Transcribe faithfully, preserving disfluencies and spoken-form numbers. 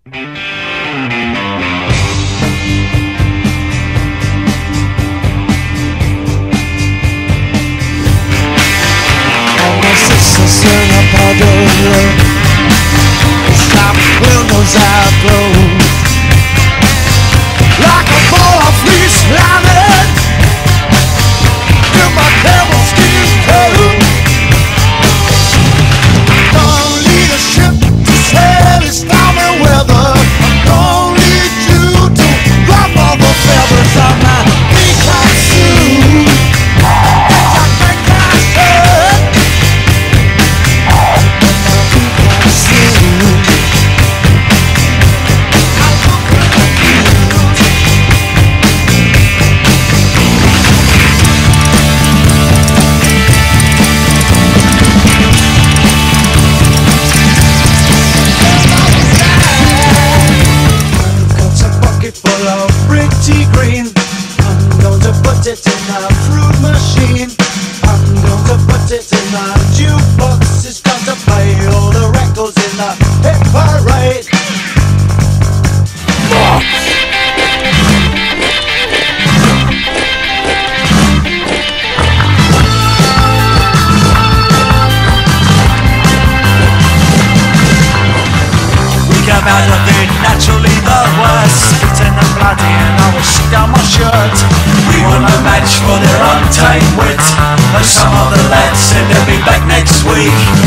Turn up all the love. Stop windows out closed. Like a ball of fleece landed in my camel skin coat. Don't lead a ship to sail in stormy weather. Don't need you to drop all the feathers on my peacock suit. It in a fruit machine. I'm going to put it in a jukebox. It's got to play all the records in the hit parade. We came out of it naturally the worst. Spitting and bloody and I was shit down my shirt. We were no match for their untamed wit. Though some of the lads said they'll be back next week.